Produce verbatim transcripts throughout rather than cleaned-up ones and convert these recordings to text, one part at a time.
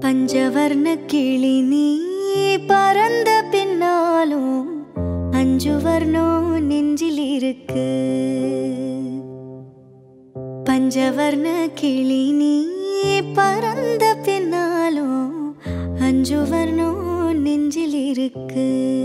பஞ்சவர்ண கிளி நீ பறந்த பின்னாலும் அஞ்சு வர்ணம் நெஞ்சில் இருக்கு. பஞ்சவர்ண கிளி நீ பறந்த பின்னாலும் அஞ்சு வர்ணம் நெஞ்சில் இருக்கு.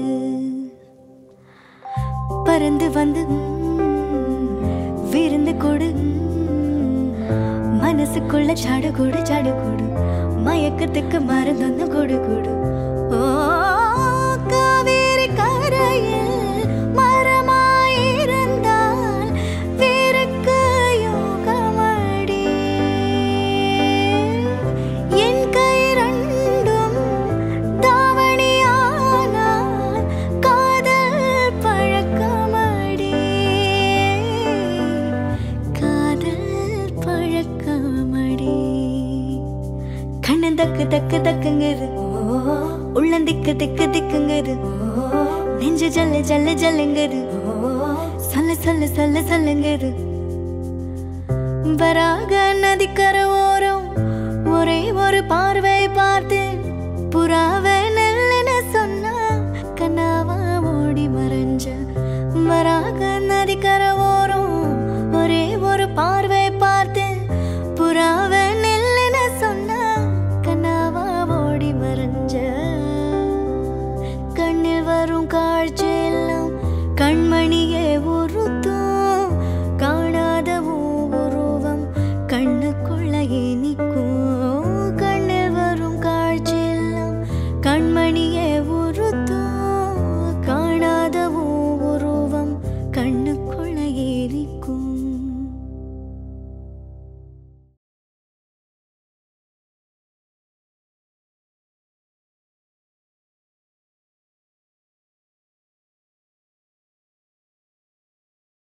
பறந்து வந்து விருந்து கொடு, மனசுக்குள்ள சாடு கொடு சாடு கொடு, மயக்கத்துக்கு மருந்தொன்னு கொடு கொடு. ஓ காவேரி கரையில் மரமாயிருந்தால் வேருக்கு யோகமடி. என் கை ரெண்டும் தாவணியானால் காதல் பழக்கமடி. காதல் பழக்கமடி. கண்ணன் தக்கு தக்கு தக்குங்குது, உள்ளந்திக்கு திக்கு திக்குங்குது, நெஞ்சு ஜல்ல ஜல்ல ஜல்லுங்குது, சொல்ல சொல்ல சொல்ல சொல்லுங்குது. வராக நதிக்கர ஓரம் ஒரே ஒரு பார்வை பார்த்து புறாவை நெல்லுன்னு சொன்னா கண்ணாவா ஓடி மறைஞ்ச. வராக